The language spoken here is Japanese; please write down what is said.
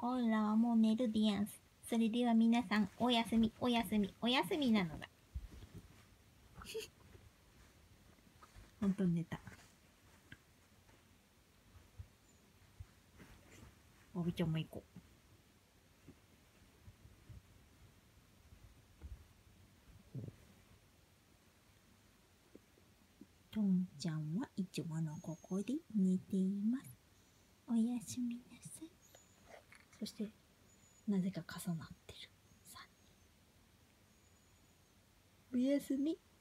おいらはもう寝るでやんす。それでは皆さん、おやすみ、おやすみ、おやすみなのだ。ほんと寝た。おびちゃんも行こう。とんちゃんはいつものここで寝ています。おやすみなさい。そしてなぜか重なってる。おやすみ。